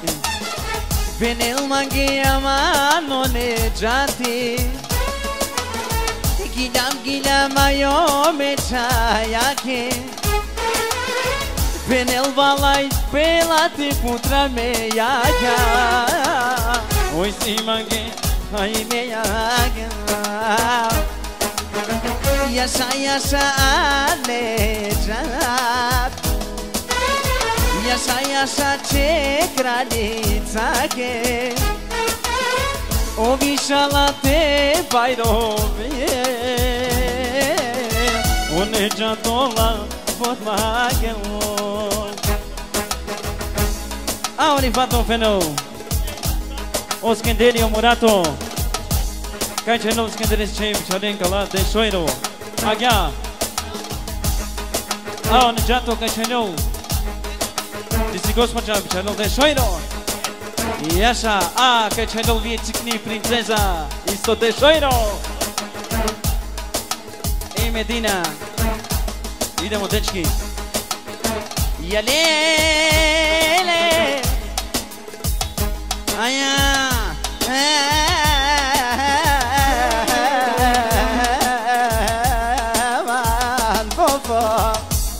Venil mangia non jati Gilam ayo me chaya ke Venil valai pelati putra me ya Oi si mangi ai me ya Yaşa alejat Yaşa ce kraljica ke Obišala te bajrove One džantola pod magelom A oni fato feno O skendelio murato Kaj će nov skendelis čem čadenka la de šojro Agja A oni džato kaj će nov Disi gospođa channel de šojro Jaša, a kaj channel vječikni princeza Isto de šojro I Medina Idemo dečki Jalele Aja Man popo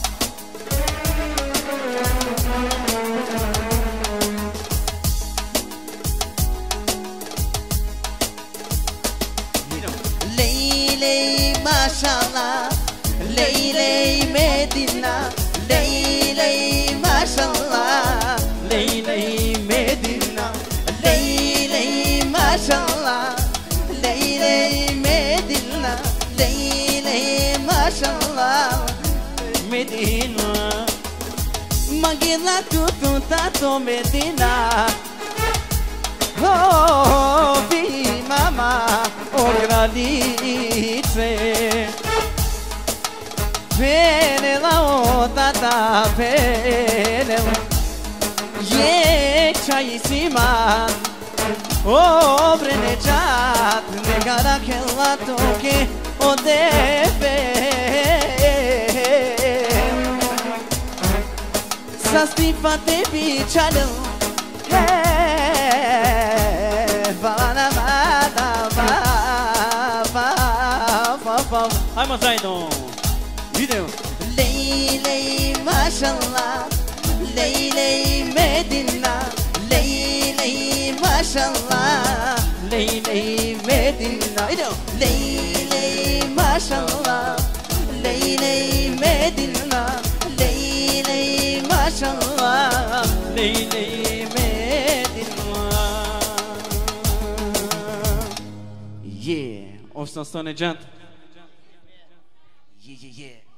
Maşallah Leyley Medina Leyley maşallah Leyley Medina Leyley maşallah Leyley Medina Leyley maşallah Medina Magila tutu tato Medina Oh, vi mama, o granice Venela, o tata, venela E čajisima, o brenečat Negara che la toque, o deve Sa stipa te bičalil Hai mă, Zaidon! Video! Leyley maşallah Leyley Medina Leyley maşallah Leyley Medina Leyley maşallah Leyley Medina Leyley maşallah Leyley Medina Yeah! O să stăne gent Yeah.